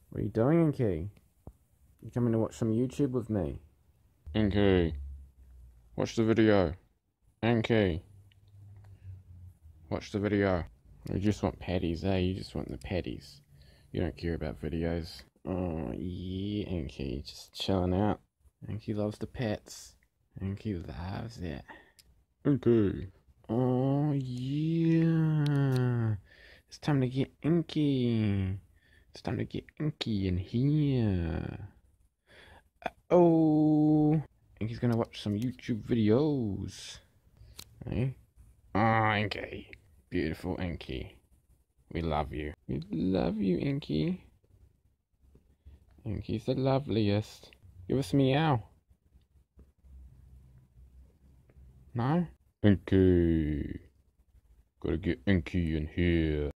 What are you doing, Enky? You coming to watch some YouTube with me? Enky, watch the video. Enky, watch the video. You just want patties, eh? You just want the patties. You don't care about videos. Oh, yeah, Enky, just chilling out. Enky loves the pets. Enky loves it. Enky. Oh, yeah. It's time to get Enky. It's time to get Enky in here. Oh, Enky's gonna watch some YouTube videos. Hey? Oh, Enky. Beautiful Enky. We love you. We love you, Enky. Enky's the loveliest. Give us a meow. No? Enky. Gotta get Enky in here.